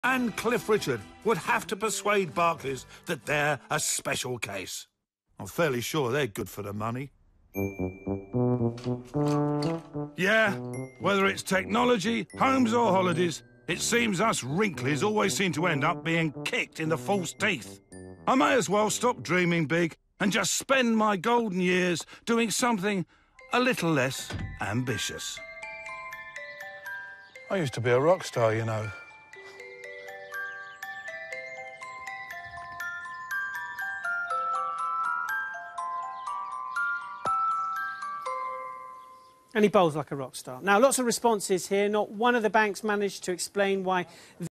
and Cliff Richard would have to persuade Barclays that they're a special case. I'm fairly sure they're good for the money. Yeah, whether it's technology, homes or holidays, it seems us wrinklies always seem to end up being kicked in the false teeth. I may as well stop dreaming big and just spend my golden years doing something a little less ambitious. I used to be a rock star, you know. And he bowls like a rock star. Now, lots of responses here. Not one of the banks managed to explain why